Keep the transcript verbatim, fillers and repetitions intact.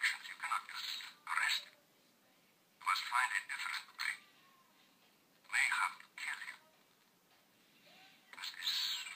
actions. You cannot just arrest him. You must find a different way. May have to kill him. Does this